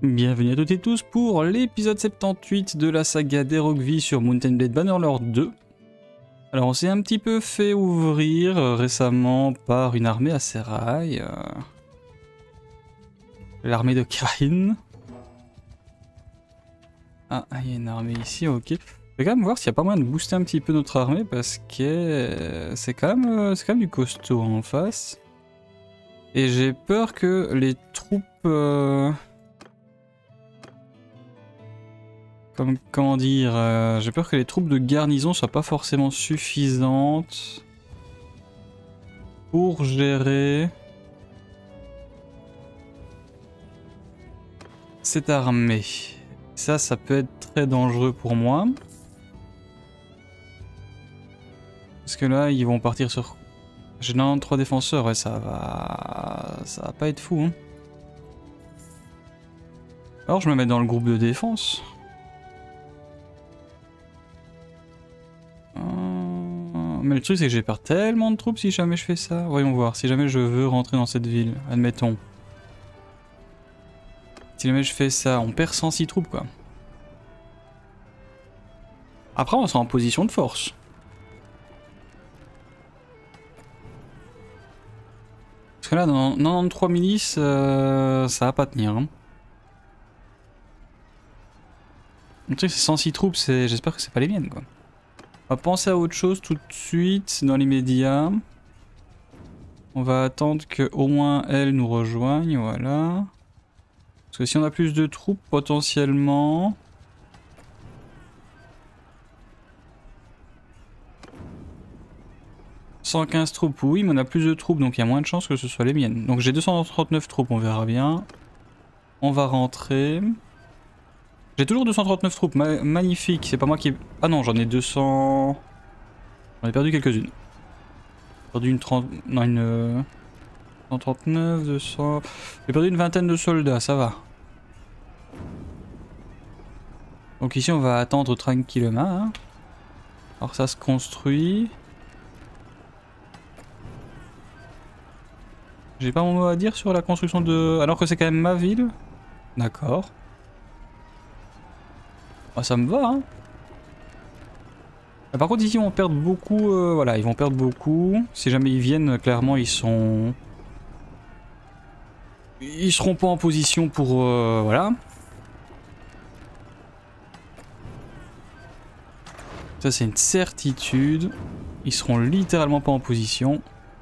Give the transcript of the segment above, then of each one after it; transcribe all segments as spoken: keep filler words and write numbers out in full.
Bienvenue à toutes et tous pour l'épisode soixante-dix-huit de la saga d'Erogvi sur Mountain Blade Bannerlord deux. Alors on s'est un petit peu fait ouvrir euh, récemment par une armée à Serail. Euh... L'armée de Karin. Ah, il y a une armée ici, ok. Je vais quand même voir s'il n'y a pas moyen de booster un petit peu notre armée parce que euh, c'est quand même, euh, c'est quand même du costaud en face. Et j'ai peur que les troupes... Euh... Comme, comment dire, euh, j'ai peur que les troupes de garnison soient pas forcément suffisantes pour gérer cette armée. Ça, ça peut être très dangereux pour moi. Parce que là, ils vont partir sur... J'ai quatre-vingt-treize défenseurs, ouais, ça va... Ça va pas être fou, hein. Alors, je me mets dans le groupe de défense. Mais le truc c'est que j'ai perdu tellement de troupes si jamais je fais ça. Voyons voir, si jamais je veux rentrer dans cette ville, admettons. Si jamais je fais ça, on perd cent six troupes quoi. Après on sera en position de force. Parce que là, dans quatre-vingt-treize milices, euh, ça va pas tenir. Hein. Le truc c'est cent six troupes, j'espère que c'est pas les miennes quoi. On va penser à autre chose tout de suite dans l'immédiat. On va attendre que au moins elle nous rejoigne, voilà. Parce que si on a plus de troupes potentiellement... cent quinze troupes, oui, mais on a plus de troupes donc il y a moins de chances que ce soit les miennes. Donc j'ai deux cent trente-neuf troupes, on verra bien. On va rentrer. J'ai toujours deux cent trente-neuf troupes, ma magnifique, c'est pas moi qui... Ah non, j'en ai deux cents... J'en ai perdu quelques-unes. J'ai perdu une trente... Non, une... Euh... cent trente-neuf, deux cents... J'ai perdu une vingtaine de soldats, ça va. Donc ici on va attendre tranquillement. Hein. Alors ça se construit. J'ai pas mon mot à dire sur la construction de... Alors que c'est quand même ma ville. D'accord. Ah, ça me va, hein. Par contre ici on perd beaucoup, euh, voilà, ils vont perdre beaucoup. Si jamais ils viennent, clairement ils sont... Ils seront pas en position pour... Euh, voilà. Ça c'est une certitude. Ils seront littéralement pas en position.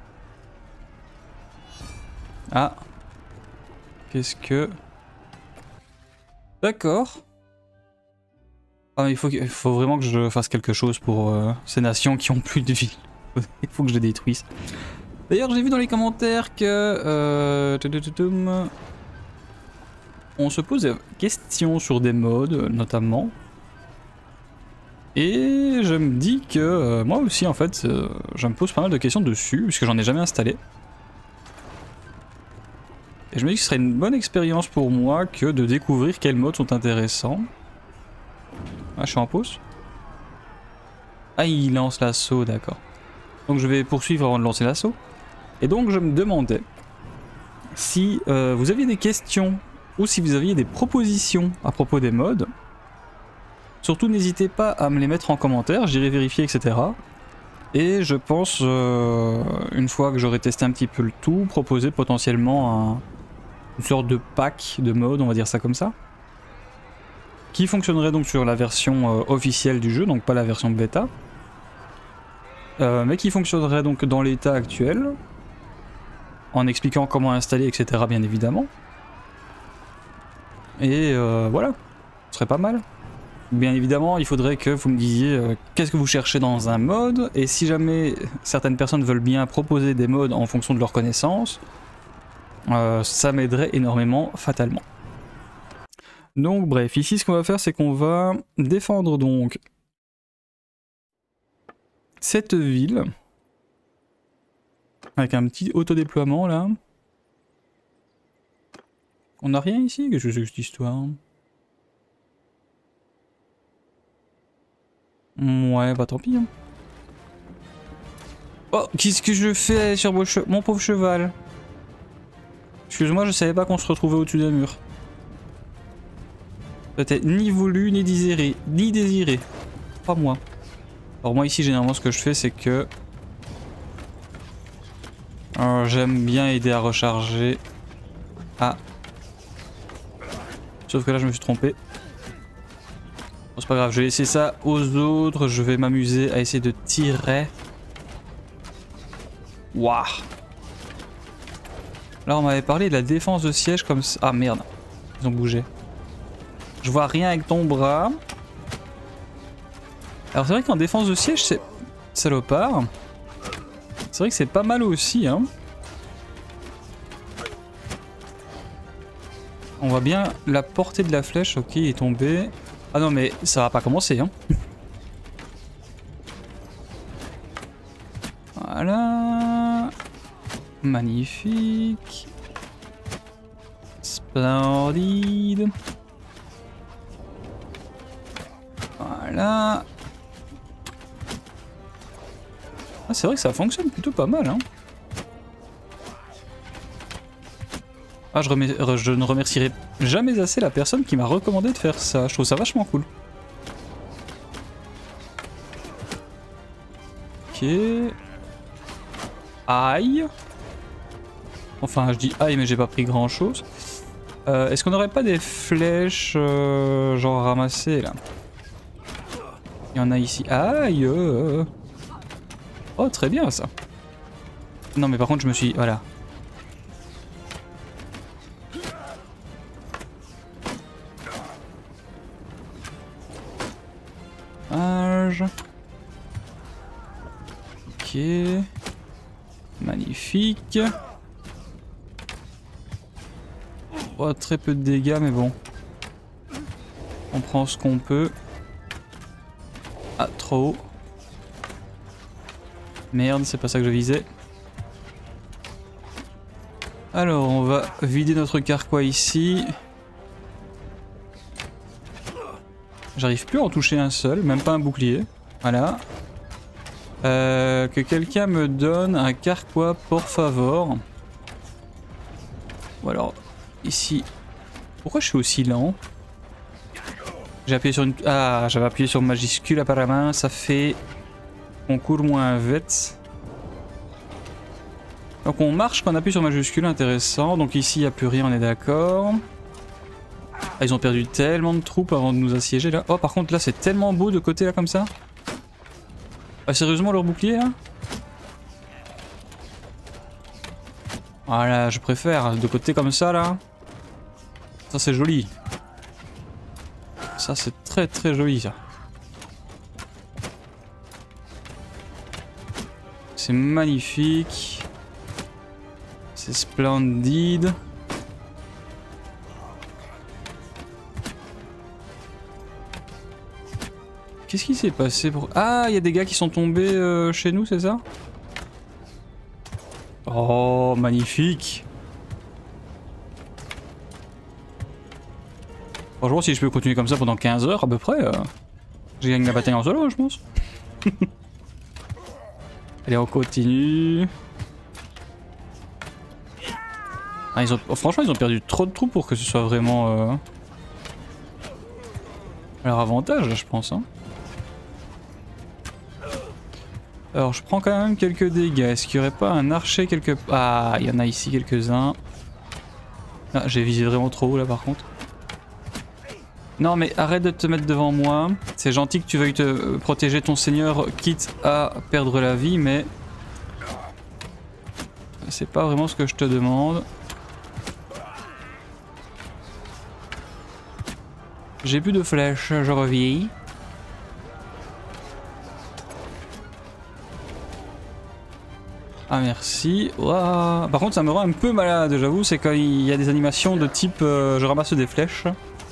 Ah. Qu'est-ce que... D'accord. Ah, il faut, il faut vraiment que je fasse quelque chose pour euh, ces nations qui ont plus de vie. Il faut que je les détruise. D'ailleurs, j'ai vu dans les commentaires que... Euh, on se pose des questions sur des modes, notamment. Et je me dis que euh, moi aussi, en fait, euh, je me pose pas mal de questions dessus, puisque j'en ai jamais installé. Et je me dis que ce serait une bonne expérience pour moi que de découvrir quels modes sont intéressants. Ah, je suis en pause. Ah, il lance l'assaut, d'accord. Donc je vais poursuivre avant de lancer l'assaut. Et donc je me demandais si euh, vous aviez des questions ou si vous aviez des propositions à propos des modes. Surtout n'hésitez pas à me les mettre en commentaire, j'irai vérifier, et cetera. Et je pense, euh, une fois que j'aurai testé un petit peu le tout, proposer potentiellement un, une sorte de pack de modes, on va dire ça comme ça. Qui fonctionnerait donc sur la version euh, officielle du jeu, donc pas la version bêta. Euh, mais qui fonctionnerait donc dans l'état actuel. En expliquant comment installer, et cetera bien évidemment. Et euh, voilà, ce serait pas mal. Bien évidemment, il faudrait que vous me disiez euh, qu'est-ce que vous cherchez dans un mode. Et si jamais certaines personnes veulent bien proposer des modes en fonction de leurs connaissances, euh, ça m'aiderait énormément, fatalement. Donc bref, ici ce qu'on va faire c'est qu'on va défendre donc cette ville avec un petit autodéploiement là. On n'a rien ici? Qu'est-ce que c'est que cette histoire? Ouais, bah tant pis. Hein. Oh, qu'est-ce que je fais sur mon pauvre cheval? Excuse-moi, je savais pas qu'on se retrouvait au-dessus d'un mur. C'était ni voulu, ni désiré. Ni désiré. Pas moi. Alors moi ici, généralement, ce que je fais, c'est que... j'aime bien aider à recharger. Ah. Sauf que là, je me suis trompé. Bon, c'est pas grave, je vais laisser ça aux autres. Je vais m'amuser à essayer de tirer. Waouh. Là, on m'avait parlé de la défense de siège comme ça. Ah merde. Ils ont bougé. Je vois rien avec ton bras. Alors c'est vrai qu'en défense de siège, c'est salopard. C'est vrai que c'est pas mal aussi, hein. On voit bien la portée de la flèche. Ok, il est tombé. Ah non, mais ça va pas commencer, hein. Voilà. Magnifique. Splendide. Voilà. Ah, c'est vrai que ça fonctionne plutôt pas mal, hein. Ah, je, je ne remercierai jamais assez la personne qui m'a recommandé de faire ça. Je trouve ça vachement cool. Ok. Aïe. Enfin, je dis aïe, mais j'ai pas pris grand chose. Euh, Est-ce qu'on n'aurait pas des flèches euh, genre ramassées là? Il y en a ici. Aïe. Euh. Oh, très bien ça. Non, mais par contre, je me suis... Voilà. Âge. Ok. Magnifique. Oh, très peu de dégâts, mais bon. On prend ce qu'on peut. Ah, trop haut. Merde, c'est pas ça que je visais. Alors, on va vider notre carquois ici. J'arrive plus à en toucher un seul, même pas un bouclier. Voilà. Euh, que quelqu'un me donne un carquois, por favor. Ou alors, ici. Pourquoi je suis aussi lent? J'ai appuyé sur une... Ah, j'avais appuyé sur majuscule apparemment, ça fait... On court moins vite. Donc on marche quand on appuie sur majuscule, intéressant. Donc ici il n'y a plus rien, on est d'accord. Ah, ils ont perdu tellement de troupes avant de nous assiéger là. Oh, par contre là c'est tellement beau de côté là comme ça. Ah, sérieusement leur bouclier là? Voilà, je préfère de côté comme ça là. Ça c'est joli. Ça c'est très très joli ça. C'est magnifique. C'est splendide. Qu'est-ce qui s'est passé pour... Ah, il y a des gars qui sont tombés euh, chez nous, c'est ça? Oh, magnifique. Franchement, si je peux continuer comme ça pendant quinze heures à peu près, euh, je gagne la bataille en solo, je pense. Allez, on continue. Ah, ils ont... oh, franchement, ils ont perdu trop de troupes pour que ce soit vraiment euh... à leur avantage, là, je pense. Hein. Alors, je prends quand même quelques dégâts. Est-ce qu'il n'y aurait pas un archer quelque part? Ah, il y en a ici quelques-uns. Ah, j'ai visé vraiment trop haut, là, par contre. Non, mais arrête de te mettre devant moi. C'est gentil que tu veuilles te protéger ton seigneur, quitte à perdre la vie, mais... c'est pas vraiment ce que je te demande. J'ai plus de flèches, je reviens. Ah merci. Ouah. Par contre ça me rend un peu malade, j'avoue, c'est quand il y a des animations de type euh, je ramasse des flèches.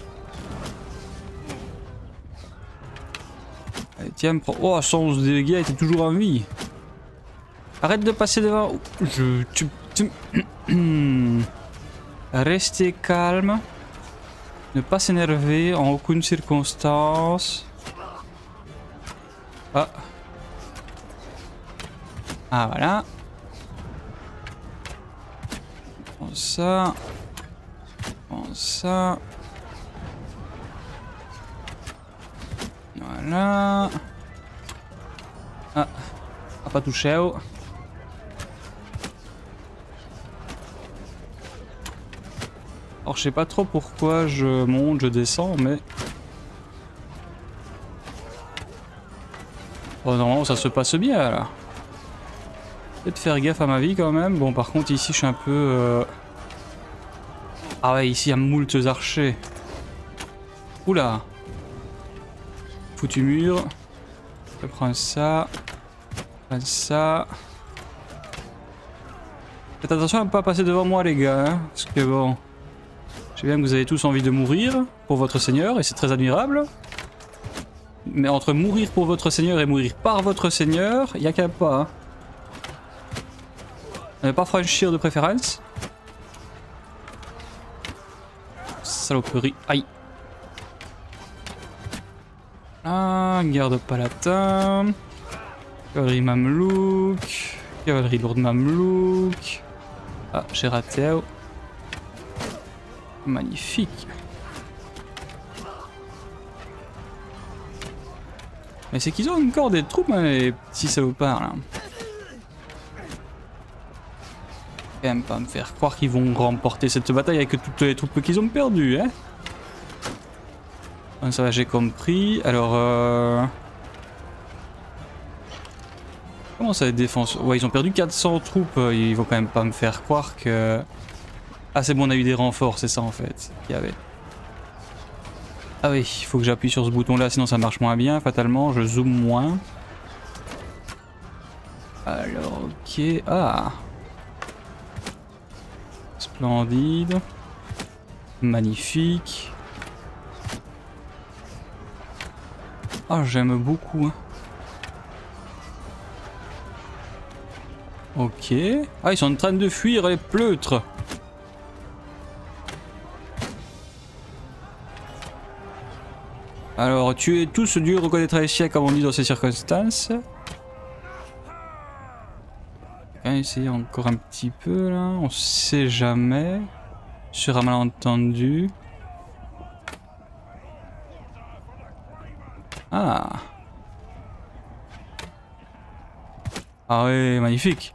Allez tiens, prends... Oh, cent onze dégâts, était toujours en vie. Arrête de passer devant. Je... Tu... tu... Restez calme. Ne pas s'énerver en aucune circonstance. Ah. Ah voilà. Prends ça. Prends ça. Voilà. Ah, on va pas toucher. Oh. Alors je sais pas trop pourquoi je monte, je descends, mais... Oh normalement ça se passe bien là. Peut-être faire gaffe à ma vie quand même. Bon par contre ici je suis un peu... Euh... Ah ouais ici il y a moultes archers. Oula. Foutu mur. Je prends ça. Je prends ça. Faites attention à ne pas passer devant moi les gars. Hein, parce que bon... Je sais bien que vous avez tous envie de mourir pour votre seigneur et c'est très admirable. Mais entre mourir pour votre seigneur et mourir par votre seigneur, il n'y a qu'à pas. Hein. Ne pas franchir de préférence. Saloperie. Aïe. Ah, garde palatin. Cavalerie mamelouk. Cavalerie lourde mamelouk. Ah, j'ai raté. Magnifique. Mais c'est qu'ils ont encore des troupes, hein, les petits salopards là. Quand même pas me faire croire qu'ils vont remporter cette bataille avec toutes les troupes qu'ils ont perdues, hein. Ah, ça va, j'ai compris. Alors, euh... comment ça, les défenses? Ouais, ils ont perdu quatre cents troupes. Ils vont quand même pas me faire croire que... Ah, c'est bon, on a eu des renforts, c'est ça en fait qu'il y avait. Ah oui, il faut que j'appuie sur ce bouton là, sinon ça marche moins bien. Fatalement, je zoome moins. Alors, ok. Ah, splendide. Magnifique. Ah, j'aime beaucoup. Hein. Ok. Ah, ils sont en train de fuir les pleutres. Alors, tuer tous, Dieu reconnaîtra les siens, comme on dit dans ces circonstances. On va essayer encore un petit peu là, on sait jamais. Sur un malentendu. Ah. Ah ouais, magnifique.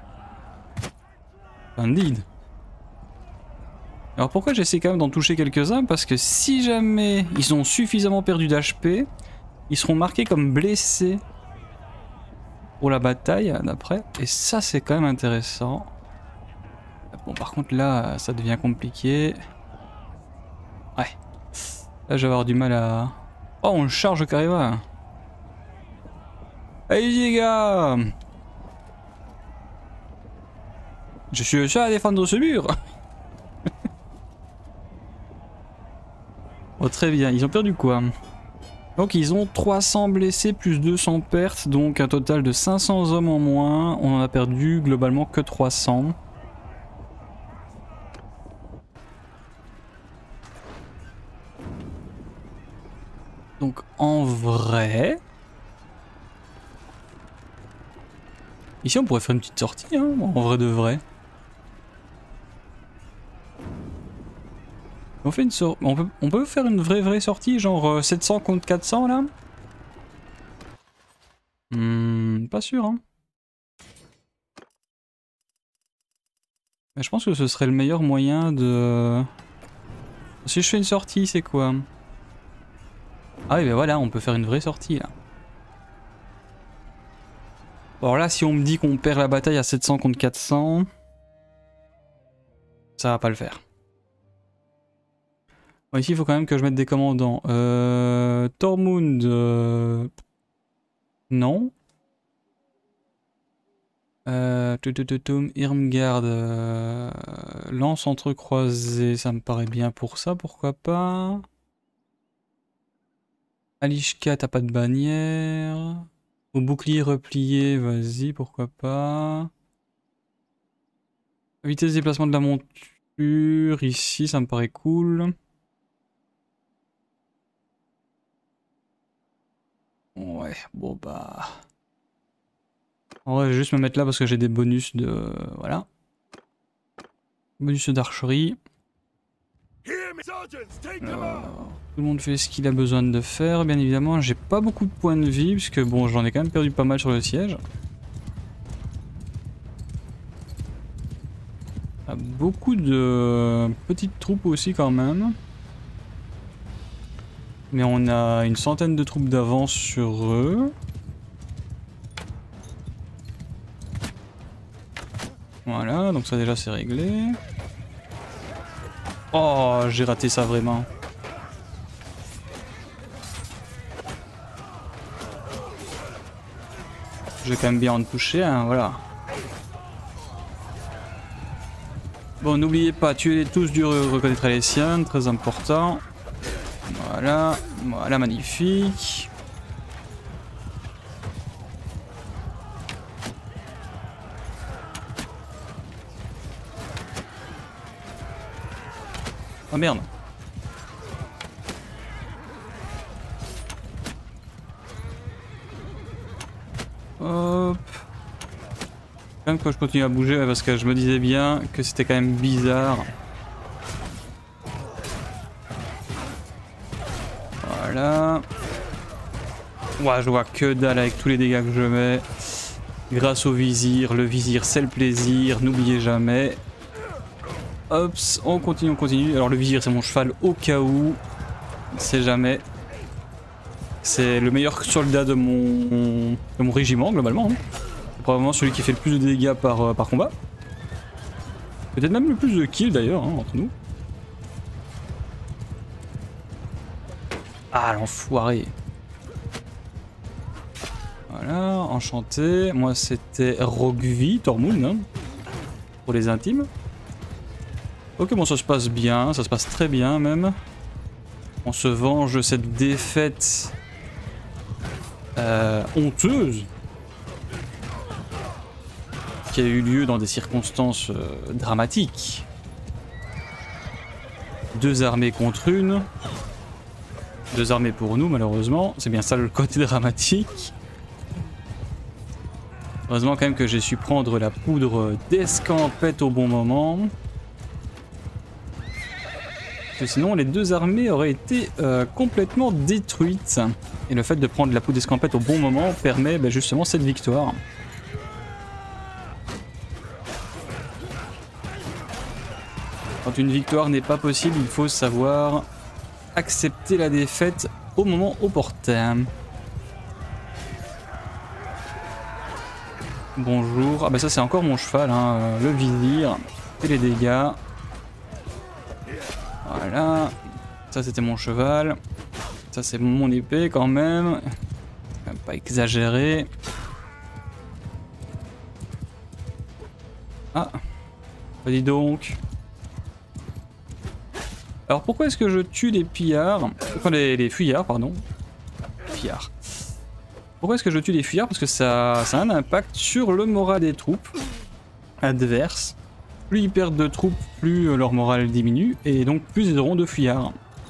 Splendide. Alors pourquoi j'essaie quand même d'en toucher quelques-uns? Parce que si jamais ils ont suffisamment perdu d'H P, ils seront marqués comme blessés pour la bataille d'après. Et ça c'est quand même intéressant. Bon par contre là ça devient compliqué. Ouais. Là je vais avoir du mal à... Oh on charge carrément. Allez les gars. Je suis le seul à défendre ce mur. Oh très bien, ils ont perdu quoi? Donc ils ont trois cents blessés plus deux cents pertes, donc un total de cinq cents hommes en moins. On en a perdu globalement que trois cents. Donc en vrai... Ici on pourrait faire une petite sortie, hein, en vrai de vrai. On fait une sor... on peut, on peut faire une vraie vraie sortie, genre euh, sept cents contre quatre cents là? Hmm, pas sûr hein. Mais je pense que ce serait le meilleur moyen de... Si je fais une sortie, c'est quoi? Ah oui ben voilà, on peut faire une vraie sortie là. Alors là, si on me dit qu'on perd la bataille à sept cents contre quatre cents, ça va pas le faire. Bon, ici, il faut quand même que je mette des commandants. Euh, Tormund... Euh, non. Euh, Irmgard... Euh, lance entrecroisée, ça me paraît bien pour ça, pourquoi pas. Alishka, t'as pas de bannière. Au bouclier replié, vas-y, pourquoi pas. Vitesse de déplacement de la monture, ici, ça me paraît cool. Ouais, bon bah... En vrai, je vais juste me mettre là parce que j'ai des bonus de... Voilà. Bonus d'archerie. Alors, tout le monde fait ce qu'il a besoin de faire. Bien évidemment, j'ai pas beaucoup de points de vie, puisque bon, j'en ai quand même perdu pas mal sur le siège. Ah, beaucoup de petites troupes aussi quand même. Mais on a une centaine de troupes d'avance sur eux. Voilà, donc ça déjà c'est réglé. Oh, j'ai raté ça vraiment. Je vais quand même bien en toucher, hein, voilà. Bon, n'oubliez pas, tuez-les tous du reconnaître les siens, très important. Voilà, voilà, magnifique. Oh merde. Hop. Quand même que je continue à bouger parce que je me disais bien que c'était quand même bizarre. Voilà. Ouais, je vois que dalle avec tous les dégâts que je mets. Grâce au vizir. Le vizir, c'est le plaisir. N'oubliez jamais. Hop, on continue, on continue. Alors le vizir, c'est mon cheval au cas où. C'est jamais. C'est le meilleur soldat de mon, de mon régiment, globalement. Hein. C'est probablement celui qui fait le plus de dégâts par, euh, par combat. Peut-être même le plus de kills d'ailleurs, hein, entre nous. Ah, l'enfoiré. Voilà, enchanté. Moi, c'était Rogvi, Tormund, hein, pour les intimes. Ok, bon, ça se passe bien, ça se passe très bien même. On se venge de cette défaite euh, honteuse qui a eu lieu dans des circonstances euh, dramatiques. Deux armées contre une. Deux armées pour nous, malheureusement. C'est bien ça le côté dramatique. Heureusement quand même que j'ai su prendre la poudre d'escampette au bon moment. Parce que sinon les deux armées auraient été euh, complètement détruites. Et le fait de prendre la poudre d'escampette au bon moment permet bah, justement cette victoire. Quand une victoire n'est pas possible, il faut savoir accepter la défaite au moment opportun. Bonjour. Ah bah ça c'est encore mon cheval, hein, le vizir. Et les dégâts. Voilà. Ça c'était mon cheval. Ça c'est mon épée quand même. Quand même pas exagéré. Ah. Bah dis donc. Alors pourquoi est-ce que je tue les pillards? Enfin les, les fuyards, pardon. Pillards. Pourquoi est-ce que je tue les fuyards? Parce que ça, ça a un impact sur le moral des troupes adverses. Plus ils perdent de troupes, plus leur morale diminue, et donc plus ils auront de fuyards.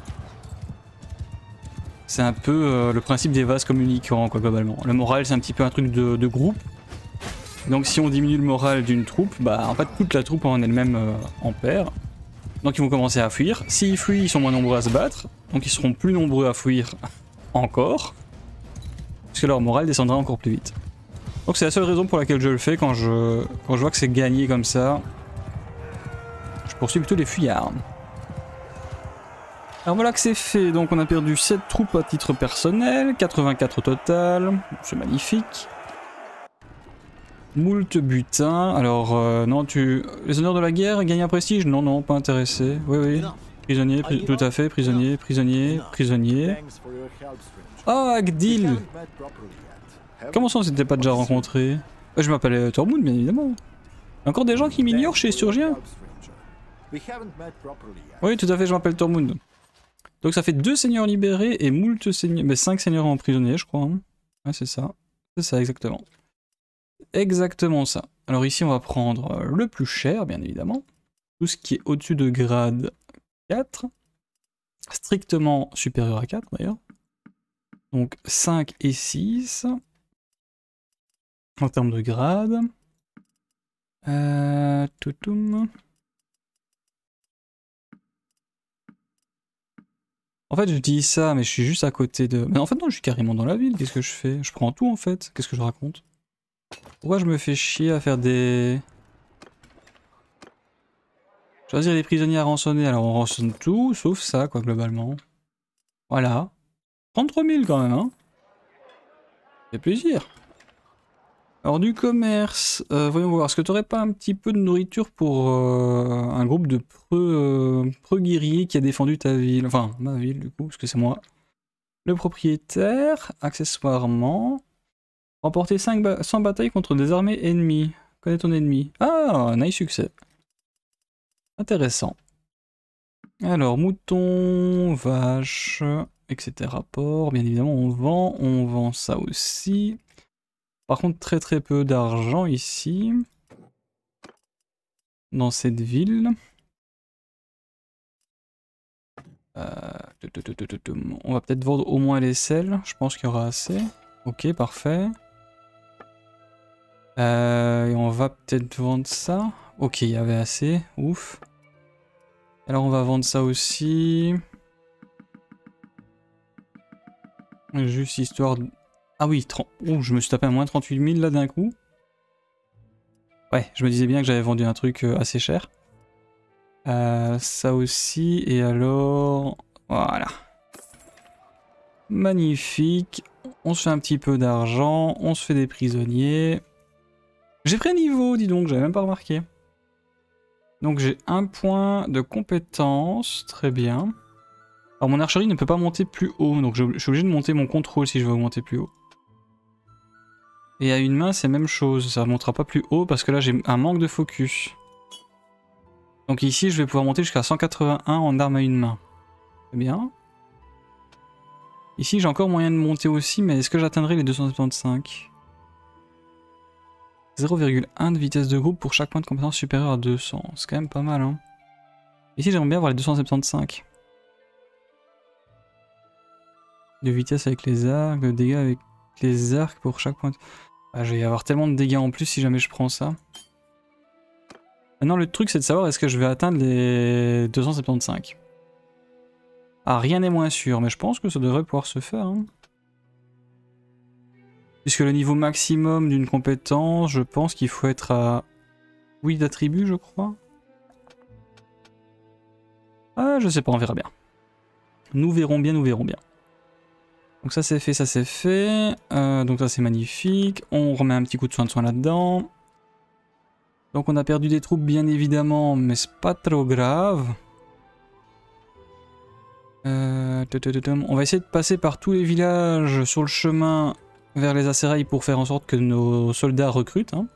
C'est un peu euh, le principe des vases communicants, quoi, globalement. Le moral, c'est un petit peu un truc de, de groupe. Donc si on diminue le moral d'une troupe, bah en fait toute la troupe en elle-même euh, en perd. Donc ils vont commencer à fuir. S'ils fuient, ils sont moins nombreux à se battre. Donc ils seront plus nombreux à fuir encore. Parce que leur morale descendra encore plus vite. Donc c'est la seule raison pour laquelle je le fais quand je, quand je vois que c'est gagné comme ça. Je poursuis plutôt les fuyards. Alors voilà que c'est fait. Donc on a perdu sept troupes à titre personnel. quatre-vingt-quatre au total. C'est magnifique. Moult butin. Alors euh, non, tu... Les honneurs de la guerre gagnent un prestige? Non, non, pas intéressé. Oui, oui. Prisonnier, pri... tout à fait. Prisonnier, prisonnier, prisonnier. Oh, Agdil! Comment ça on s'était pas déjà rencontré? Je m'appelle Tormund, bien évidemment. Encore des gens qui m'ignorent chez Surgien? Oui, tout à fait, je m'appelle Tormund. Donc ça fait deux seigneurs libérés et moult seigneurs... Mais cinq seigneurs emprisonnés, je crois. Hein. Ouais, c'est ça. C'est ça, exactement. Exactement ça. Alors ici, on va prendre le plus cher, bien évidemment. Tout ce qui est au-dessus de grade quatre. Strictement supérieur à quatre, d'ailleurs. Donc cinq et six. En termes de grade. Euh... Toutoum. En fait, je dis ça, mais je suis juste à côté de... Mais en fait, non, je suis carrément dans la ville. Qu'est-ce que je fais? Je prends tout, en fait. Qu'est-ce que je raconte? Pourquoi je me fais chier à faire des... Choisir les prisonniers à rançonner. Alors, on rançonne tout, sauf ça, quoi, globalement. Voilà. trente-trois mille, quand même, hein. Ça fait plaisir. Alors, du commerce. Euh, voyons voir. Est-ce que tu aurais pas un petit peu de nourriture pour euh, un groupe de preux, euh, preux guerriers qui a défendu ta ville? Enfin, ma ville, du coup, parce que c'est moi. Le propriétaire, accessoirement. Remporter cinq ba cent batailles contre des armées ennemies. Connais ton ennemi. Ah, nice succès. Intéressant. Alors, mouton, vache, et cetera. Porc, bien évidemment, on vend. On vend ça aussi. Par contre, très très peu d'argent ici. Dans cette ville. Euh, on va peut-être vendre au moins les sels. Je pense qu'il y aura assez. Ok, parfait. Euh, et on va peut-être vendre ça. Ok, il y avait assez. Ouf. Alors on va vendre ça aussi. Juste histoire de... Ah oui, trente... Ouh, je me suis tapé à moins trente-huit mille là d'un coup. Ouais, je me disais bien que j'avais vendu un truc assez cher. Euh, ça aussi, et alors... Voilà. Magnifique. On se fait un petit peu d'argent, on se fait des prisonniers. J'ai pris un niveau, dis donc, j'avais même pas remarqué. Donc j'ai un point de compétence, très bien. Alors mon archerie ne peut pas monter plus haut, donc je suis obligé de monter mon contrôle si je veux augmenter plus haut. Et à une main c'est même chose, ça ne montera pas plus haut parce que là j'ai un manque de focus. Donc ici je vais pouvoir monter jusqu'à cent quatre-vingt-un en arme à une main. Très bien. Ici j'ai encore moyen de monter aussi, mais est-ce que j'atteindrai les deux cent soixante-quinze? zéro virgule un de vitesse de groupe pour chaque point de compétence supérieur à deux cents. C'est quand même pas mal, hein. Ici j'aimerais bien avoir les deux cent soixante-quinze. De vitesse avec les arcs, de dégâts avec les arcs pour chaque point de... Ah, je vais y avoir tellement de dégâts en plus si jamais je prends ça. Maintenant le truc c'est de savoir est-ce que je vais atteindre les deux cent soixante-quinze. Ah, rien n'est moins sûr, mais je pense que ça devrait pouvoir se faire, hein. Puisque le niveau maximum d'une compétence, je pense qu'il faut être à huit d'attributs, je crois. Ah, je sais pas, on verra bien. Nous verrons bien, nous verrons bien. Donc ça c'est fait, ça c'est fait. Euh, donc ça c'est magnifique. On remet un petit coup de soin de soin là-dedans. Donc on a perdu des troupes bien évidemment, mais c'est pas trop grave. Euh, on va essayer de passer par tous les villages sur le chemin vers les Acérailles pour faire en sorte que nos soldats recrutent, hein.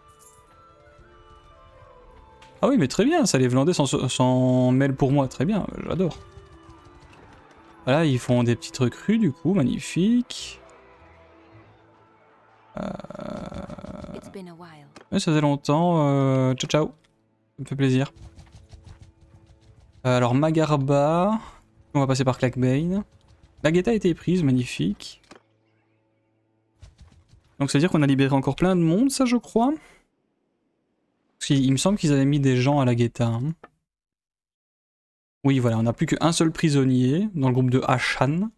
Ah oui, mais très bien, ça les Vlandais s'en mêlent pour moi, très bien, j'adore. Voilà, ils font des petites recrues du coup, magnifique. Euh... Ouais, ça faisait longtemps, euh... ciao ciao, ça me fait plaisir. Euh, alors Magarba, on va passer par Clackbane. La Guetta a été prise, magnifique. Donc ça veut dire qu'on a libéré encore plein de monde, ça je crois. Parce qu'il me semble qu'ils avaient mis des gens à la Guetta. Hein. Oui voilà, on n'a plus qu'un seul prisonnier dans le groupe de Hashan.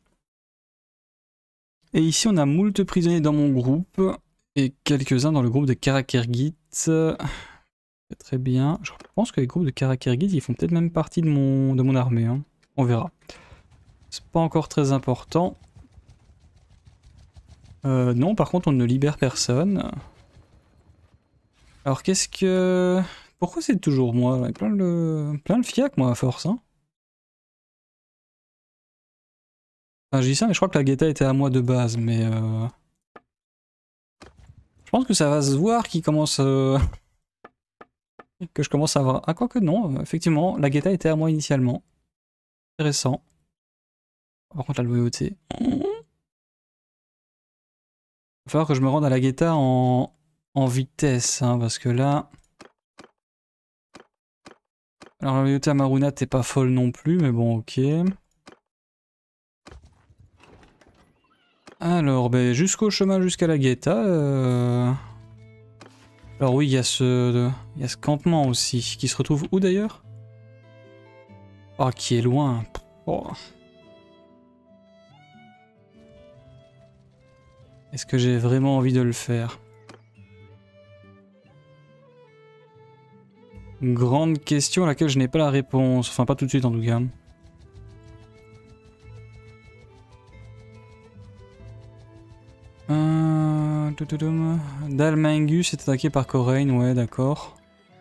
Et ici on a moult prisonniers dans mon groupe. Et quelques-uns dans le groupe de Karakergit. C'est très bien. Je pense que les groupes de Karakergit ils font peut-être même partie de mon, de mon armée. Hein. On verra. C'est pas encore très important. Euh, non, par contre, on ne libère personne. Alors, qu'est-ce que... Pourquoi c'est toujours moi? Il y a plein de... plein de fiac, moi, à force. Hein. Enfin, je dis ça, mais je crois que la Guetta était à moi de base, mais... Euh... Je pense que ça va se voir qui commence... Euh... que je commence à avoir... Ah, quoi que non, effectivement, la Guetta était à moi initialement. Intéressant. Par contre, la loyauté... Il va falloir que je me rende à la Guetta en, en vitesse, hein, parce que là... Alors la loyauté à Maruna t'es pas folle non plus, mais bon, ok. Alors, ben, jusqu'au chemin, jusqu'à la Guetta... Euh... Alors oui, il y a ce... Il y a ce campement aussi, qui se retrouve où d'ailleurs? Oh, qui est loin. Oh. Est-ce que j'ai vraiment envie de le faire? Grande question à laquelle je n'ai pas la réponse. Enfin, pas tout de suite en tout cas. Euh... Dalmangus est attaqué par Corain, ouais, d'accord.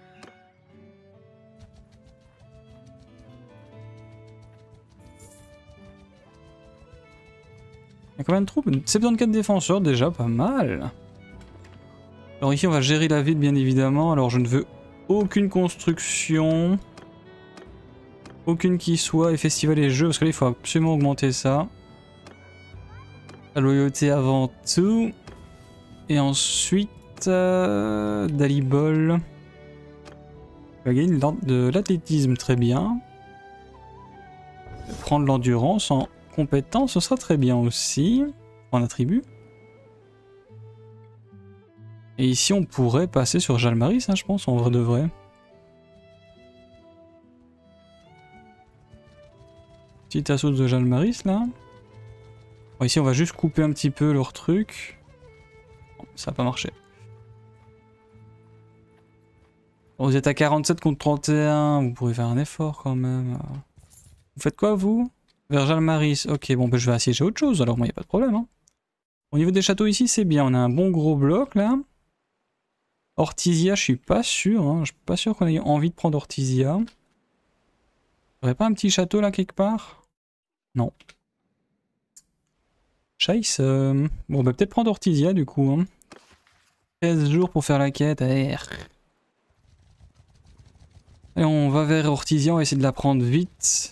Il y a combien de troupes? soixante-quatorze défenseurs, déjà pas mal. Alors ici on va gérer la ville bien évidemment. Alors je ne veux aucune construction. Aucune qui soit et festival et jeux parce que là il faut absolument augmenter ça. La loyauté avant tout. Et ensuite euh, Dalibol. Il va gagner de l'athlétisme, très bien. Prendre l'endurance en compétence, ce sera très bien aussi. En attribut. Et ici on pourrait passer sur Jalmaris, hein, je pense, en vrai de vrai. Petit assaut de Jalmaris là. Bon, ici on va juste couper un petit peu leur truc. Bon, ça n'a pas marché. Bon, vous êtes à quarante-sept contre trente et un, vous pourrez faire un effort quand même. Vous faites quoi vous? Vers Jalmaris, ok, bon ben je vais assiéger autre chose, alors moi il n'y a pas de problème. Hein. Au niveau des châteaux ici c'est bien, on a un bon gros bloc là. Ortisia, je suis pas sûr, hein. Je suis pas sûr qu'on ait envie de prendre Ortisia. Il n'y aurait pas un petit château là quelque part? Non. Scheisse. Euh... Bon, bah peut-être prendre Ortisia du coup. Hein. treize jours pour faire la quête. Allez, on va vers Ortisia, on va essayer de la prendre vite.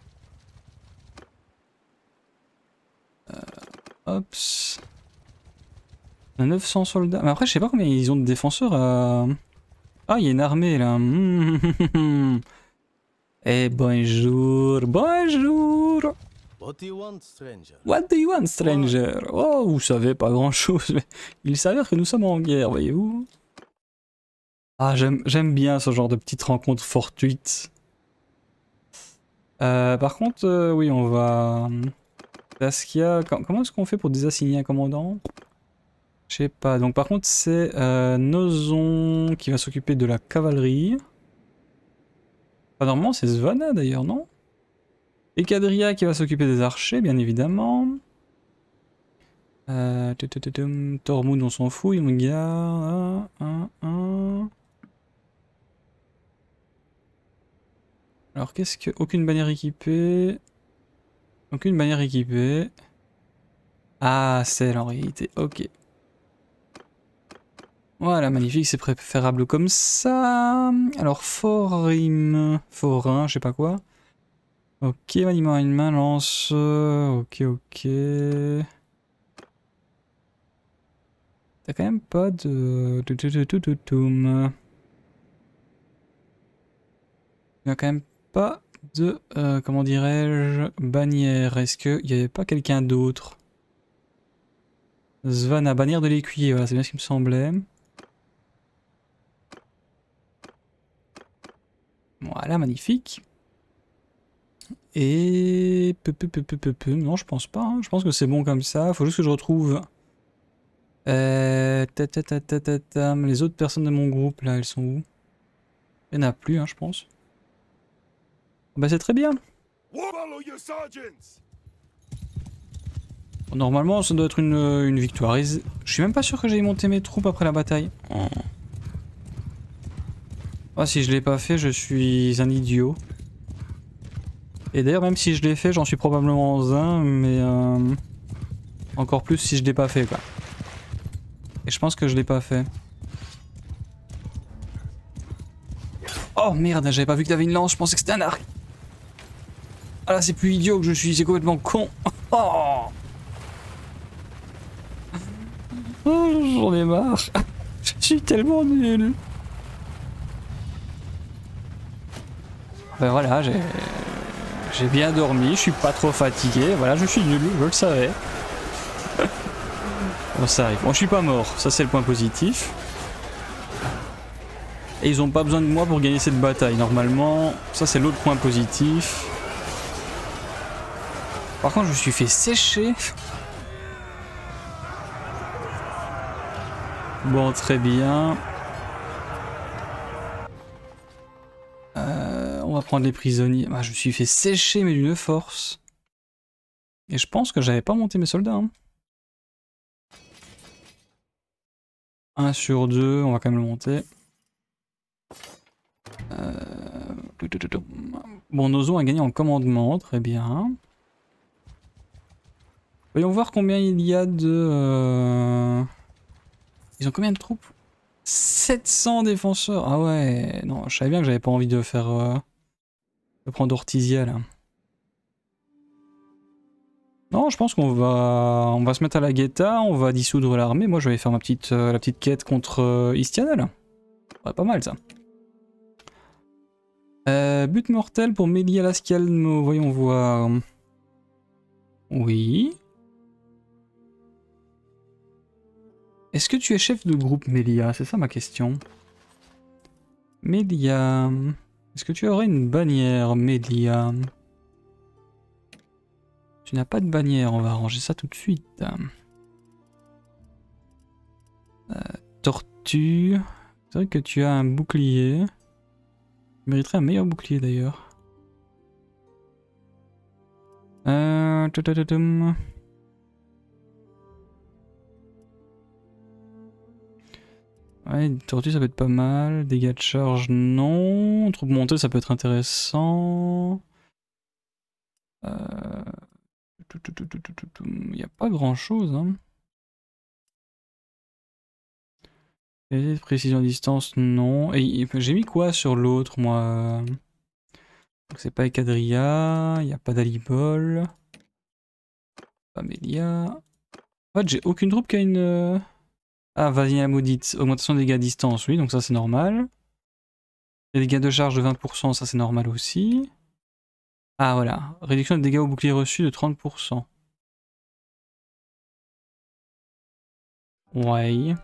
Euh, Hops. On a neuf cents soldats. Mais après, je sais pas combien ils ont de défenseurs à... Ah, il y a une armée là. Eh, bonjour, bonjour. What do you want, stranger? What do you want, stranger? Oh, vous savez pas grand chose, mais il s'avère que nous sommes en guerre, voyez-vous. Ah, j'aime bien ce genre de petites rencontres fortuites. Euh, par contre, euh, oui, on va... Taskia... Comment est-ce qu'on fait pour désassigner un commandant? Je sais pas. Donc par contre, c'est euh, Nozon qui va s'occuper de la cavalerie. Pas normalement, c'est Svana d'ailleurs, non? Et Kadria qui va s'occuper des archers, bien évidemment. Euh, Tormund, on s'en fout, il me garde. Un, un, un. Alors qu'est-ce que... Aucune bannière équipée. Aucune bannière équipée. Ah, c'est en réalité, ok. Voilà, magnifique, c'est préférable comme ça. Alors, Forim, Forin, je sais pas quoi. Ok, maniement à une main, lance. Ok, ok. T'as quand même pas de... Il n'y a quand même pas de... Euh, comment dirais-je... Bannière. Est-ce qu'il n'y avait pas quelqu'un d'autre? Svana, bannière de l'écuyer, voilà, c'est bien ce qui me semblait. Voilà, magnifique. Et... Peu, peu, peu, peu, peu, peu. Non, je pense pas. Hein. Je pense que c'est bon comme ça. Faut juste que je retrouve... Euh... Ta, ta, ta, ta, ta, ta. Les autres personnes de mon groupe, là, elles sont où? Il n'y en a plus, hein, je pense. Bah c'est très bien. Normalement, ça doit être une, une victoire. Je suis même pas sûr que j'aille monter mes troupes après la bataille. Oh. Ah, si je l'ai pas fait, je suis un idiot. Et d'ailleurs, même si je l'ai fait, j'en suis probablement un, mais euh, encore plus si je l'ai pas fait, quoi. Et je pense que je l'ai pas fait. Oh merde, j'avais pas vu que t'avais une lance, je pensais que c'était un arc. Ah là, c'est plus idiot que je suis, c'est complètement con. Oh, oh j'en ai marre. Je suis tellement nul. Ben voilà, j'ai j'ai bien dormi, je suis pas trop fatigué, voilà, je suis nul, je le savais. Bon, ça arrive. Bon, je suis pas mort, ça c'est le point positif. Et ils ont pas besoin de moi pour gagner cette bataille, normalement, ça c'est l'autre point positif. Par contre, je me suis fait sécher. Bon, très bien. Euh, on va prendre les prisonniers. Ah, je me suis fait sécher, mais d'une force. Et je pense que j'avais pas monté mes soldats. Hein. un sur deux, on va quand même le monter. Euh... Bon, Nozo a gagné en commandement, très bien. Voyons voir combien il y a de... Euh... Ils ont combien de troupes? sept cents défenseurs. Ah ouais, non, je savais bien que j'avais pas envie de faire... Euh... de prendre Ortizia là. Non, je pense qu'on va... on va se mettre à la guetta, on va dissoudre l'armée. Moi, je vais faire ma petite, euh, la petite quête contre euh, Istiana là. Ouais, pas mal ça. Euh, but mortel pour Melia Lascalmo, voyons voir. Oui. Est-ce que tu es chef de groupe Melia? C'est ça ma question. Melia. Est-ce que tu aurais une bannière Melia? Tu n'as pas de bannière, on va arranger ça tout de suite. Euh, tortue. C'est vrai que tu as un bouclier. Tu mériterais un meilleur bouclier d'ailleurs. Euh... Ouais, tortue ça peut être pas mal. Dégâts de charge, non. Troupe montée ça peut être intéressant. Euh... Il n'y a pas grand chose. Hein. Et précision distance, non. Et j'ai mis quoi sur l'autre, moi? Donc c'est pas Ecadria, il n'y a pas d'Alibol. Pas Melia. En fait, j'ai aucune troupe qui a une... Ah, vas-y, la maudite. Augmentation de dégâts à distance, oui, donc ça c'est normal. Les dégâts de charge de vingt pour cent, ça c'est normal aussi. Ah, voilà. Réduction de dégâts au bouclier reçu de trente pour cent. Ouais.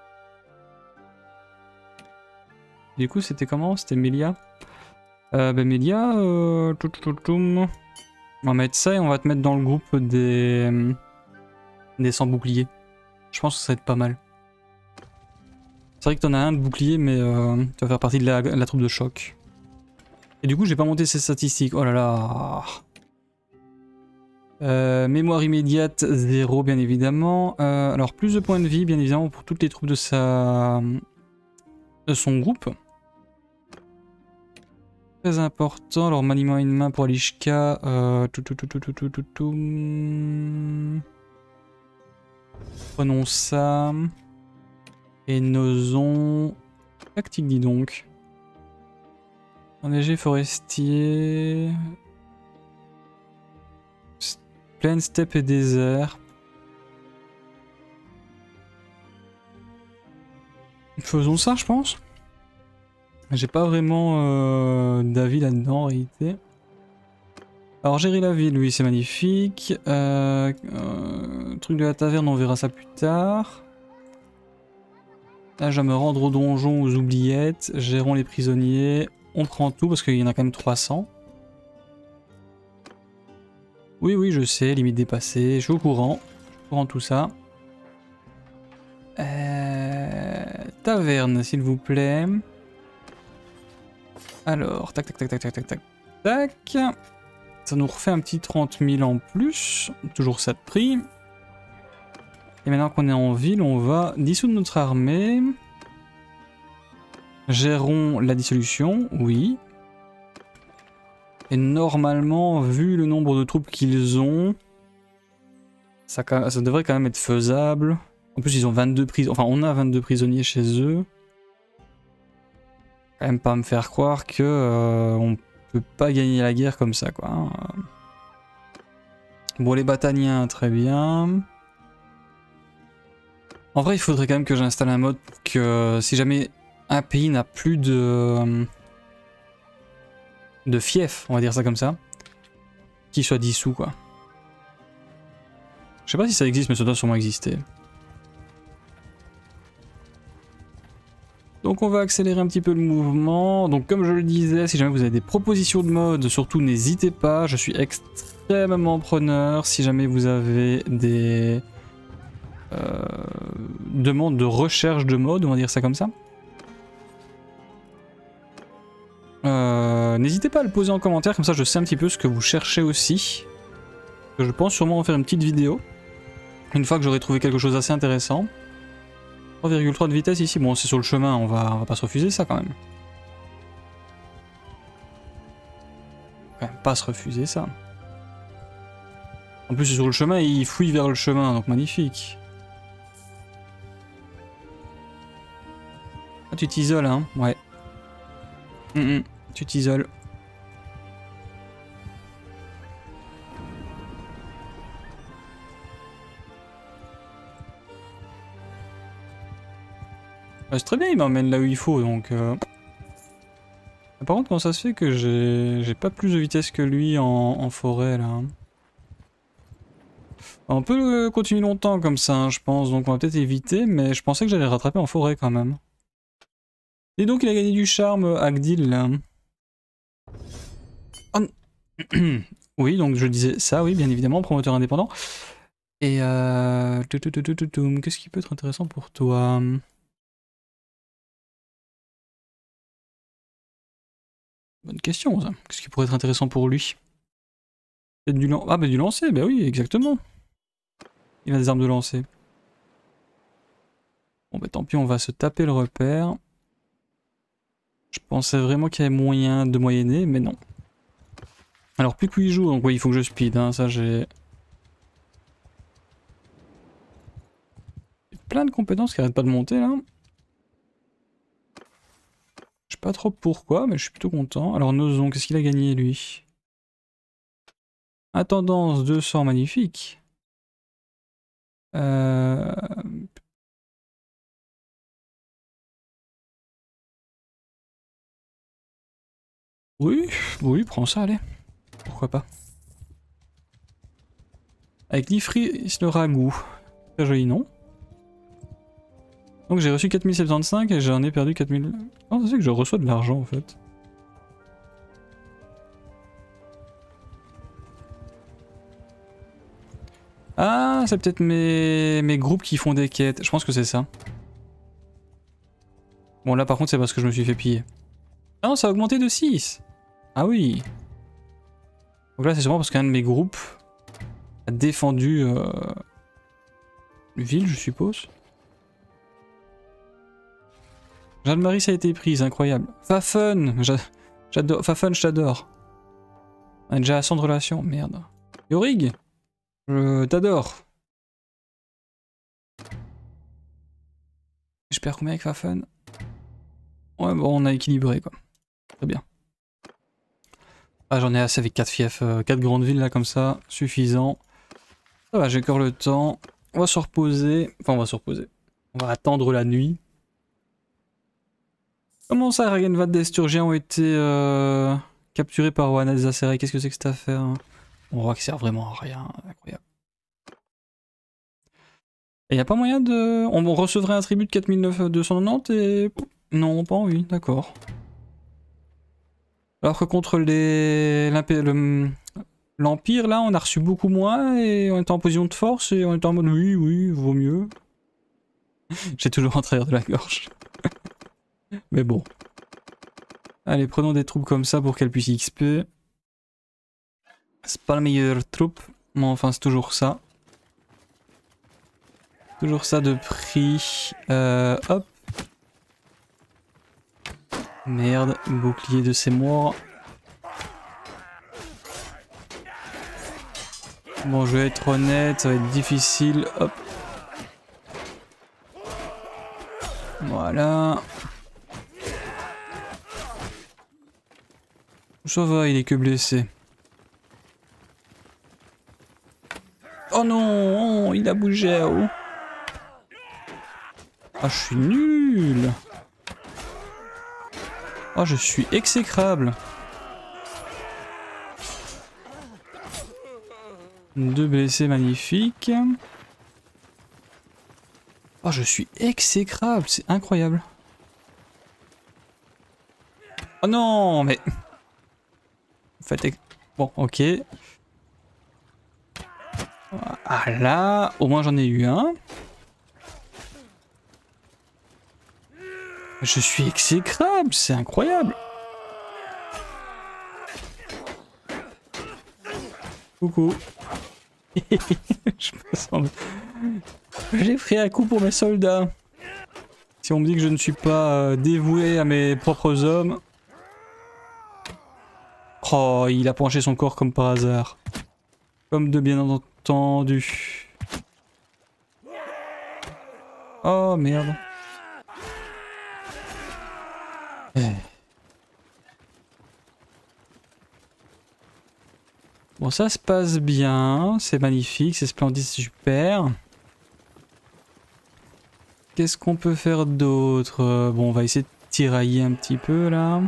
Du coup, c'était comment? C'était Melia? Euh, ben Melia, euh... on va mettre ça et on va te mettre dans le groupe des... des sans boucliers. Je pense que ça va être pas mal. C'est vrai que t'en as un de bouclier, mais euh, tu vas faire partie de la, la troupe de choc. Et du coup, j'ai pas monté ces statistiques. Oh là là. Euh, mémoire immédiate, zéro, bien évidemment. Euh, alors, plus de points de vie, bien évidemment, pour toutes les troupes de sa... de son groupe. Très important. Alors, maniement à une main pour Alishka. Euh, tout, tout, tout, tout, tout, tout, tout, tout. Prenons ça. Et nosons... Tactique, dis donc. Enneigé forestier... Plaine, steppe et désert. Faisons ça, je pense. J'ai pas vraiment euh, d'avis là-dedans en réalité. Alors gérer la ville, oui c'est magnifique. Euh, euh, truc de la taverne, on verra ça plus tard. Là je vais me rendre au donjon, aux oubliettes. Gérons les prisonniers. On prend tout parce qu'il y en a quand même trois cents. Oui oui je sais, limite dépassée. Je suis au courant. Je suis au courant de tout ça. Euh, taverne s'il vous plaît. Alors, tac tac tac tac tac tac tac tac. Ça nous refait un petit trente mille en plus. Toujours ça de prix. Et maintenant qu'on est en ville, on va dissoudre notre armée. Gérons la dissolution, oui. Et normalement, vu le nombre de troupes qu'ils ont, ça, ça devrait quand même être faisable. En plus, ils ont vingt-deux prisonniers. Enfin, on a vingt-deux prisonniers chez eux. Quand même pas me faire croire que euh, on peut pas gagner la guerre comme ça, quoi. Hein. Bon, les Bataniens, très bien. En vrai, il faudrait quand même que j'installe un mode pour que si jamais un pays n'a plus de de fief, on va dire ça comme ça, qu'il soit dissous, quoi. Je sais pas si ça existe, mais ça doit sûrement exister. Donc on va accélérer un petit peu le mouvement. Donc comme je le disais, si jamais vous avez des propositions de mode, surtout n'hésitez pas, je suis extrêmement preneur. Si jamais vous avez des, euh, demande de recherche de mode, on va dire ça comme ça. Euh, N'hésitez pas à le poser en commentaire, comme ça je sais un petit peu ce que vous cherchez aussi. Je pense sûrement en faire une petite vidéo. Une fois que j'aurai trouvé quelque chose d'assez intéressant. trois virgule trois de vitesse ici, bon c'est sur le chemin, on va, on va pas se refuser ça quand même. Quand même pas se refuser ça. En plus c'est sur le chemin et il fouille vers le chemin, donc magnifique. Ah tu t'isoles hein, ouais. Mm -mm, tu t'isoles. Bah, c'est très bien, il m'emmène là où il faut donc... Euh... Par contre comment ça se fait que j'ai pas plus de vitesse que lui en, en forêt là. On peut continuer longtemps comme ça hein, je pense, donc on va peut-être éviter, mais je pensais que j'allais le rattraper en forêt quand même. Et donc il a gagné du charme Agdil là. Oh. Oui donc je disais ça, oui bien évidemment, promoteur indépendant. Et euh... qu'est-ce qui peut être intéressant pour toi? Bonne question ça. Qu'est-ce qui pourrait être intéressant pour lui? Peut-être du lan... Ah bah du lancer, bah oui exactement. Il a des armes de lancer. Bon bah tant pis, on va se taper le repère. Je pensais vraiment qu'il y avait moyen de moyenner, mais non. Alors plus qu'il joue, donc oui il faut que je speed, hein, ça j'ai... Plein de compétences qui arrêtent pas de monter là. Je sais pas trop pourquoi, mais je suis plutôt content. Alors Nozon, qu'est-ce qu'il a gagné lui? À tendance deux cents, magnifique. Euh... Oui, oui, prends ça, allez. Pourquoi pas. Avec l'Ifris le ragoût. Très joli nom. Donc j'ai reçu quatre mille soixante-quinze et j'en ai perdu quatre mille... Oh, c'est que je reçois de l'argent en fait. Ah, c'est peut-être mes... mes groupes qui font des quêtes. Je pense que c'est ça. Bon là par contre c'est parce que je me suis fait piller. Ah non, ça a augmenté de six. Ah oui. Donc là c'est sûrement parce qu'un de mes groupes a défendu euh... une ville je suppose. Jeanne-Marie ça a été prise, incroyable. Fafen, j'adore. Fafen, je t'adore. On a déjà à cent de relation, merde. Yorig, je t'adore. Je perds combien avec Fafen? Ouais bon on a équilibré quoi. Très bien. Ah j'en ai assez avec quatre fiefs, euh, quatre grandes villes là comme ça, suffisant. Ça va, j'ai encore le temps. On va se reposer. Enfin on va se reposer. On va attendre la nuit. Comment ça, Ragenvad des Sturgiens ont été euh, capturés par Oana des Acerei? Qu'est-ce que c'est que cette affaire hein? On voit que ça sert vraiment à rien, incroyable. Et y a pas moyen de... On recevrait un tribut de quatre mille deux cent quatre-vingt-dix et... Non, pas envie, d'accord. Alors que contre les... l'Empire, là, on a reçu beaucoup moins et on était en position de force et on était en mode oui, oui, vaut mieux. J'ai toujours en travers de la gorge. Mais bon. Allez, prenons des troupes comme ça pour qu'elles puissent X P. C'est pas la meilleure troupe, mais enfin c'est toujours ça. Toujours ça de prix. Euh, hop. Merde, bouclier de ces morts. Bon, je vais être honnête, ça va être difficile. Hop. Voilà. Ça va, il est que blessé. Oh non, il a bougé. Oh. Ah, je suis nul. Oh, je suis exécrable. Deux blessés magnifiques. Oh, je suis exécrable, c'est incroyable. Oh non, mais... Faites... Bon, ok. Ah là, au moins j'en ai eu un. Je suis exécrable, c'est incroyable. Coucou. Je me sens... J'ai pris un coup pour mes soldats. Si on me dit que je ne suis pas euh, dévoué à mes propres hommes... Oh, il a penché son corps comme par hasard. Comme de bien entendu. Oh merde. Eh. Bon, ça se passe bien, c'est magnifique, c'est splendide, c'est super. Qu'est-ce qu'on peut faire d'autre? Bon, on va essayer de tirailler un petit peu là.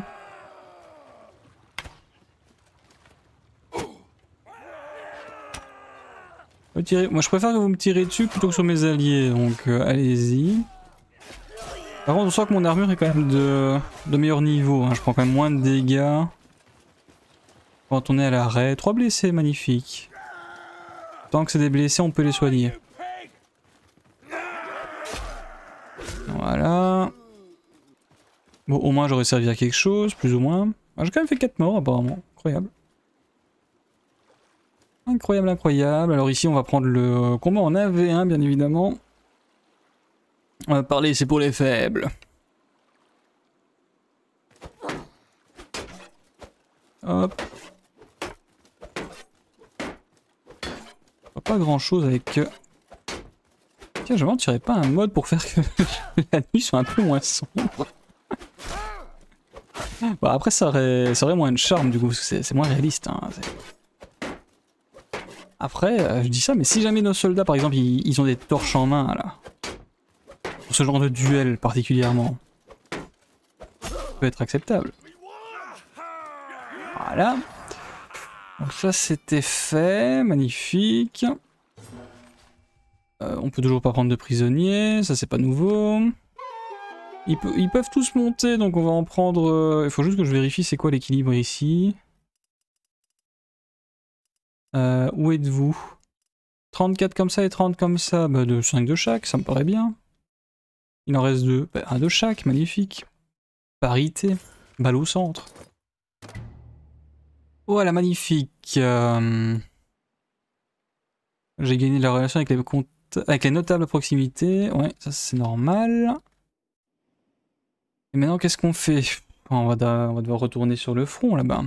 Moi je préfère que vous me tirez dessus plutôt que sur mes alliés, donc euh, allez-y. Par contre on sent que mon armure est quand même de, de meilleur niveau, hein. Je prends quand même moins de dégâts quand on est à l'arrêt. Trois blessés, magnifique. Tant que c'est des blessés on peut les soigner. Voilà. Bon au moins j'aurais servi à quelque chose, plus ou moins. Ah, j'ai quand même fait quatre morts apparemment, incroyable. Incroyable, incroyable. Alors ici on va prendre le combat en un v un bien évidemment. On va parler, c'est pour les faibles. Hop. Pas grand chose avec... Tiens, je me demande s'il n'y aurait pas un mode pour faire que la nuit soit un peu moins sombre. Bon après ça aurait, ça aurait moins de charme du coup, parce que c'est moins réaliste. Hein. Après, euh, je dis ça, mais si jamais nos soldats, par exemple, ils, ils ont des torches en main, là, pour ce genre de duel particulièrement, ça peut être acceptable. Voilà. Donc ça, c'était fait, magnifique. Euh, on peut toujours pas prendre de prisonniers, ça c'est pas nouveau. Ils, pe ils peuvent tous monter, donc on va en prendre... Euh, il faut juste que je vérifie c'est quoi l'équilibre ici. Euh, où êtes-vous? trente-quatre comme ça et trente comme ça, bah de cinq de chaque, ça me paraît bien. Il en reste deux, bah un de chaque, magnifique. Parité, balle au centre. Voilà, magnifique. Euh... J'ai gagné la relation avec les, comptes... avec les notables à proximité, ouais, ça c'est normal. Et maintenant qu'est-ce qu'on fait? on va, on va devoir retourner sur le front là-bas.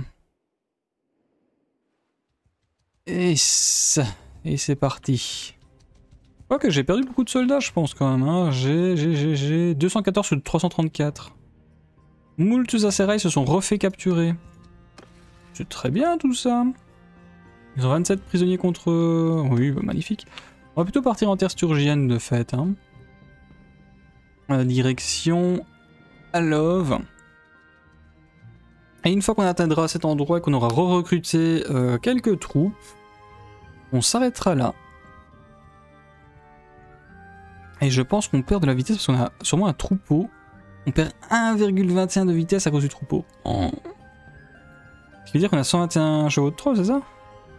Et ça, et c'est parti. Quoique j'ai perdu beaucoup de soldats je pense quand même, hein. J'ai, j'ai, j'ai, j'ai deux cent quatorze sur trois cent trente-quatre. Moultes Aserai se sont refait capturer. C'est très bien tout ça. Ils ont vingt-sept prisonniers contre eux. Oui, bah, magnifique. On va plutôt partir en terre sturgienne de fait. Hein. À la direction Alov. Et une fois qu'on atteindra cet endroit et qu'on aura re-recruté euh, quelques troupes, on s'arrêtera là. Et je pense qu'on perd de la vitesse parce qu'on a sûrement un troupeau. On perd un virgule vingt et un de vitesse à cause du troupeau. Oh. Ce qui veut dire qu'on a cent vingt et un chevaux de trop, c'est ça?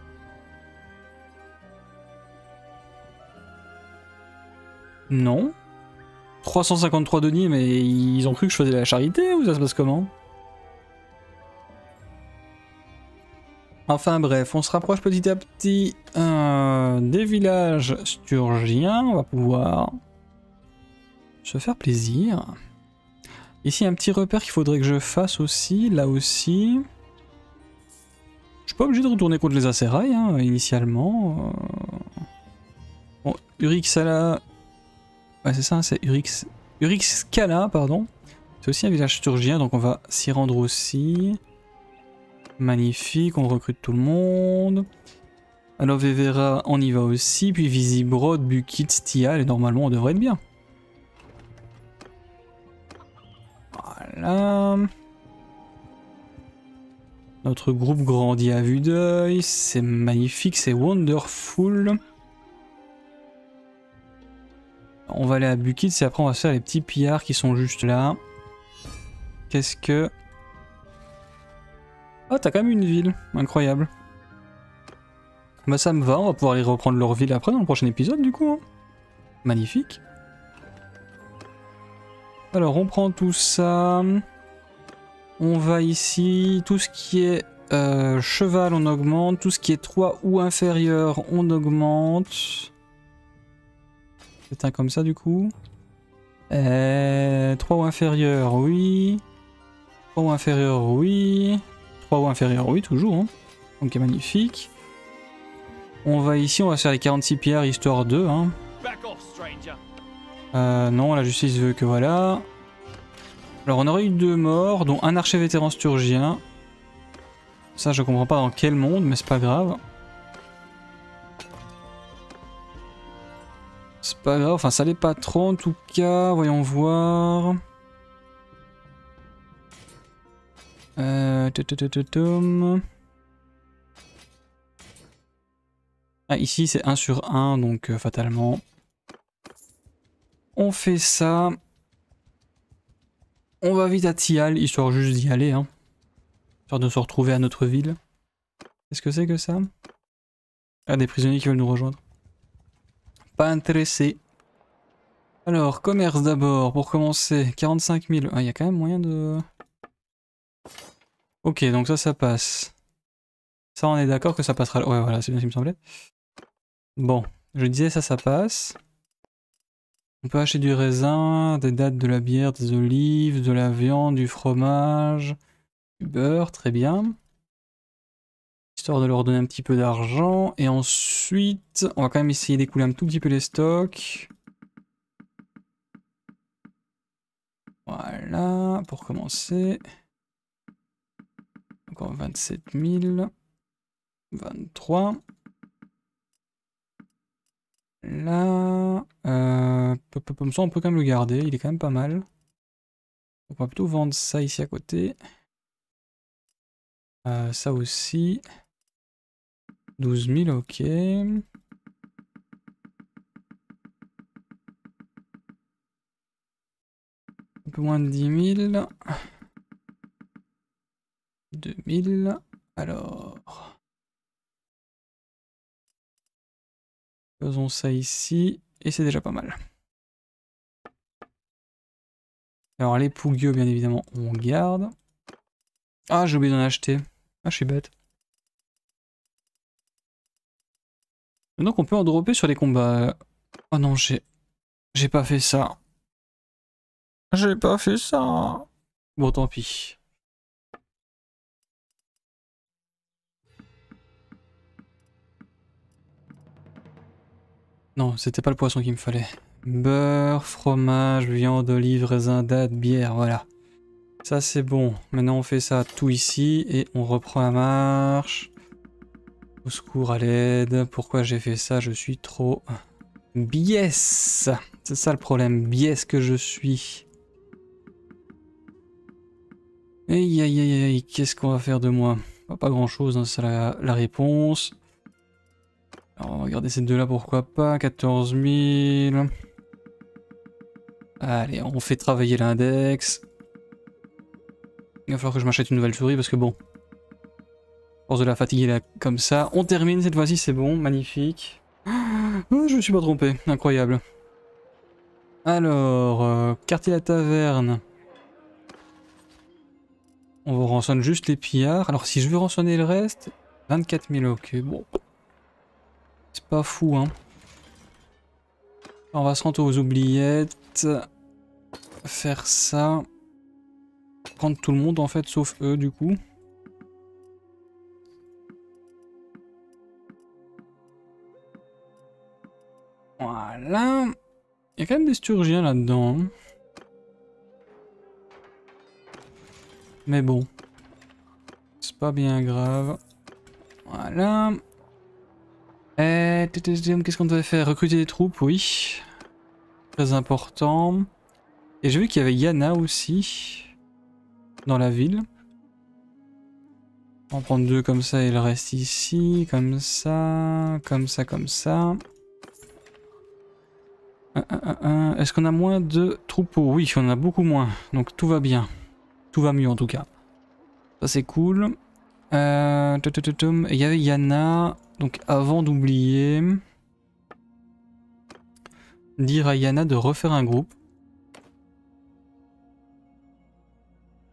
Non. trois cent cinquante-trois deniers, mais ils ont cru que je faisais la charité ou ça se passe comment? Enfin bref, on se rapproche petit à petit euh, des villages sturgiens. On va pouvoir se faire plaisir. Ici, un petit repère qu'il faudrait que je fasse aussi, là aussi. Je suis pas obligé de retourner contre les Aserai, hein, initialement. Euh... Bon, Urixala... Ouais, c'est ça, c'est Urix... Urixkala, pardon. C'est aussi un village sturgien, donc on va s'y rendre aussi. Magnifique, on recrute tout le monde. Aloe Vera, on y va aussi. Puis Visibrod, Bukit, Stial, et normalement on devrait être bien. Voilà. Notre groupe grandit à vue d'œil. C'est magnifique, c'est wonderful. On va aller à Bukit, et après on va se faire les petits pillards qui sont juste là. Qu'est-ce que... Ah, t'as quand même une ville, incroyable. Bah ça me va, on va pouvoir aller reprendre leur ville après dans le prochain épisode du coup. Hein. Magnifique. Alors on prend tout ça. On va ici. Tout ce qui est euh, cheval on augmente. Tout ce qui est trois ou inférieur on augmente. C'est un comme ça du coup. Euh, trois ou inférieur oui. trois ou inférieur oui. trois ou inférieur oui toujours. Hein. Donc c'est magnifique. On va ici, on va faire les quarante-six pierres histoire de. Hein. Euh, non, la justice veut que voilà. Alors on aurait eu deux morts, dont un archer vétéran sturgien. Ça je comprends pas dans quel monde, mais c'est pas grave. C'est pas grave, enfin ça l'est pas trop en tout cas, voyons voir. Euh... Ah, ici c'est un sur un, donc euh, fatalement. On fait ça. On va vite à Thial, histoire juste d'y aller. Hein. Histoire de se retrouver à notre ville. Qu'est-ce que c'est que ça? Ah, des prisonniers qui veulent nous rejoindre. Pas intéressé. Alors, commerce d'abord, pour commencer. quarante-cinq mille. Ah, il y a quand même moyen de... Ok, donc ça, ça passe. Ça, on est d'accord que ça passera... Ouais, voilà, c'est bien ce qui me semblait. Bon, je disais ça, ça passe. On peut acheter du raisin, des dattes, de la bière, des olives, de la viande, du fromage, du beurre, très bien. Histoire de leur donner un petit peu d'argent. Et ensuite, on va quand même essayer d'écouler un tout petit peu les stocks. Voilà, pour commencer. Encore vingt-sept mille. vingt-trois. Là, euh, comme ça on peut quand même le garder, il est quand même pas mal. On va plutôt vendre ça ici à côté. Euh, ça aussi. douze mille, ok. Un peu moins de dix mille. deux mille. Alors. Faisons ça ici. Et c'est déjà pas mal. Alors les Pougueux, bien évidemment, on garde. Ah, j'ai oublié d'en acheter. Ah, je suis bête. Donc on peut en dropper sur les combats. Oh non, j'ai... J'ai pas fait ça. J'ai pas fait ça. Bon, tant pis. Non, c'était pas le poisson qu'il me fallait. Beurre, fromage, viande, olive, raisin, date, bière, voilà. Ça c'est bon. Maintenant on fait ça tout ici et on reprend la marche. Au secours, à l'aide. Pourquoi j'ai fait ça? Je suis trop biais. C'est ça le problème, biais que je suis. Aïe aïe aïe aïe, qu'est-ce qu'on va faire de moi? Pas grand chose, hein, c'est la, la réponse. Alors on va regarder ces deux là, pourquoi pas. quatorze mille. Allez, on fait travailler l'index. Il va falloir que je m'achète une nouvelle souris parce que bon, force de la fatiguer là comme ça. On termine cette fois-ci, c'est bon, magnifique. Oh, je me suis pas trompé, incroyable. Alors, euh, quartier la taverne. On va rançonner juste les pillards. Alors si je veux rançonner le reste, vingt-quatre mille, ok, bon. C'est pas fou, hein. On va se rendre aux oubliettes. Faire ça. Prendre tout le monde en fait, sauf eux du coup. Voilà. Il y a quand même des sturgiens là-dedans. Hein. Mais bon. C'est pas bien grave. Voilà. Qu'est-ce qu'on devait faire? Recruter des troupes, oui. Très important. Et j'ai vu qu'il y avait Yana aussi. Dans la ville. On va en prendre deux comme ça et le reste ici. Comme ça. Comme ça, comme ça. Est-ce qu'on a moins de troupeaux? Oui, on en a beaucoup moins. Donc tout va bien. Tout va mieux en tout cas. Ça c'est cool. Euh, Il y avait Yana. Donc avant d'oublier, dire à Yana de refaire un groupe.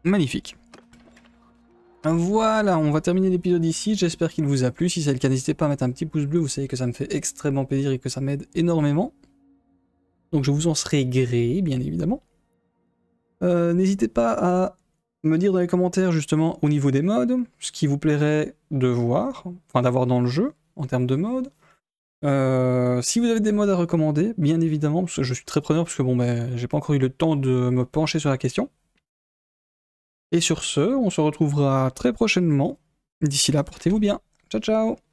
Magnifique. Voilà, on va terminer l'épisode ici, j'espère qu'il vous a plu, si c'est le cas n'hésitez pas à mettre un petit pouce bleu, vous savez que ça me fait extrêmement plaisir et que ça m'aide énormément. Donc je vous en serai gré, bien évidemment. Euh, n'hésitez pas à me dire dans les commentaires justement au niveau des modes, ce qui vous plairait de voir, enfin d'avoir dans le jeu, en termes de modes. Euh, si vous avez des modes à recommander, bien évidemment, parce que je suis très preneur, parce que bon ben j'ai pas encore eu le temps de me pencher sur la question. Et sur ce, on se retrouvera très prochainement. D'ici là, portez-vous bien. Ciao ciao!